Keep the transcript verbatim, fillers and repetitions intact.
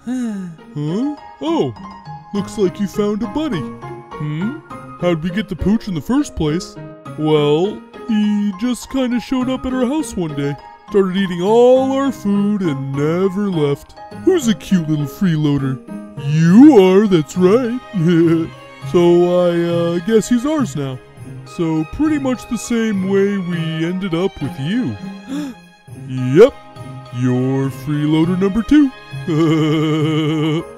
Huh? Oh, looks like you found a buddy. Hmm? How'd we get the pooch in the first place? Well, he just kinda showed up at our house one day. Started eating all our food and never left. Who's a cute little freeloader? You are, that's right. So I uh, guess he's ours now. So pretty much the same way we ended up with you. Yep, you're freeloader number two.